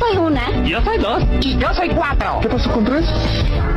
soy una. Yo soy dos. Y yo soy 4. ¿Qué pasó con 3?